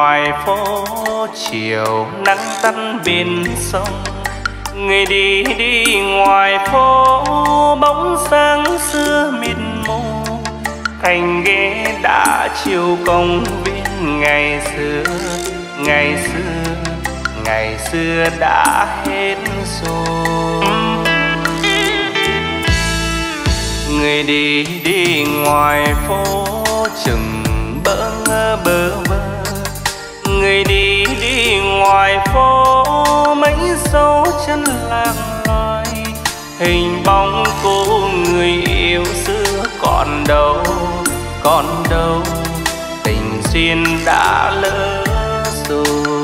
ngoài phố chiều nắng tắt bên sông. Người đi đi ngoài phố bóng sáng xưa mịt mù. Thành ghế đã chiều công viên ngày xưa, ngày xưa, ngày xưa đã hết rồi. Người đi đi ngoài phố chừng bỡ ngỡ bơ vơ. Người đi đi ngoài phố mấy dấu chân lạc loài. Hình bóng cô người yêu xưa còn đâu, còn đâu. Tình duyên đã lỡ rồi.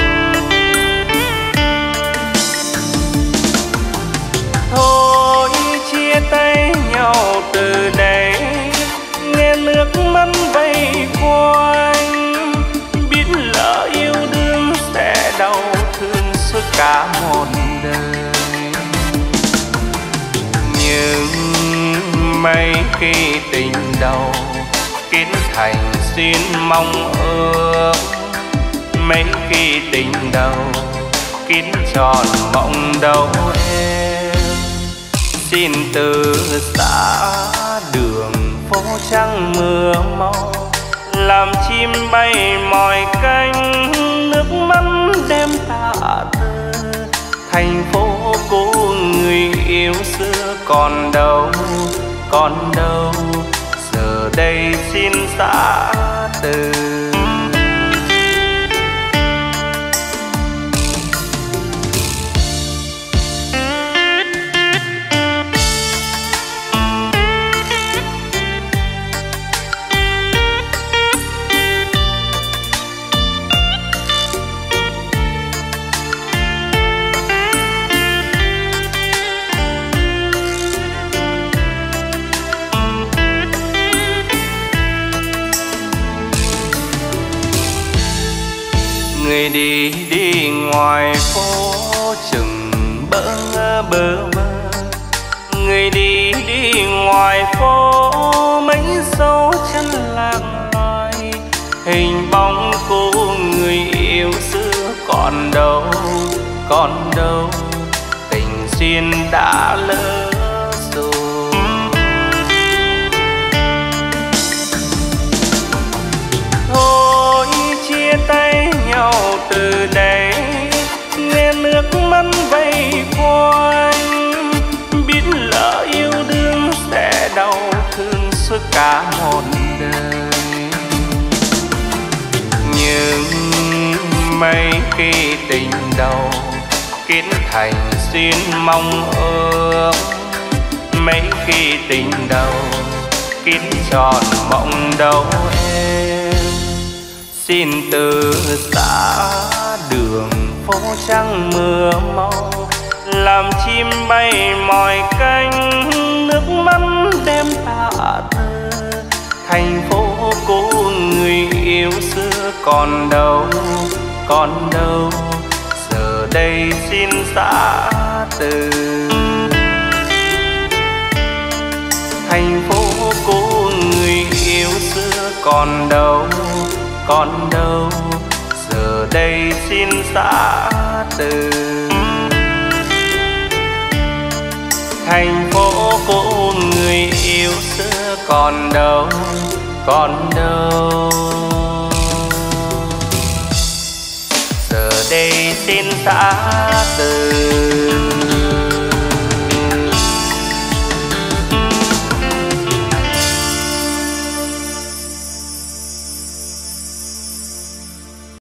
Thôi chia tay nhau từ đây, nghe nước mắt vây quanh. Biết lỡ yêu đương sẽ đau thương suốt cả một đời. Nhưng mấy khi tình đầu kết thành duyên mong ước, mấy khi tình đầu kết tròn mộng đâu em. Xin từ xa đường phố trắng mưa mau, làm chim bay mỏi cánh. Nước mắt đêm tạ thơ, thành phố cũ người yêu xưa còn đâu, còn đâu. Giờ đây xin giã từ. Người đi đi ngoài phố chừng bỡ ngỡ bơ vơ. Người đi đi ngoài phố mấy dấu chân lạc loài. Hình bóng cô người yêu xưa còn đâu, còn đâu. Tình duyên đã lỡ rồi. Thôi chia tay nhau từ đây, nghe nước mắt vây quanh. Biết lỡ yêu đương sẽ đau thương suốt cả một đời. Nhưng mấy khi tình đầu kết thành duyên mong ước, mấy khi tình đầu kết tròn mộng đâu em. Xin từ xa đường phố trắng mưa mau, làm chim bay mỏi cánh. Nước mắt đêm tạ thơ, thành phố cũ người yêu xưa còn đâu, còn đâu. Giờ đây xin giã từ. Thành phố cũ người yêu xưa còn đâu, còn đâu. Giờ đây xin giã từ. Thành phố cũ người yêu xưa còn đâu, còn đâu. Giờ đây xin giã từ.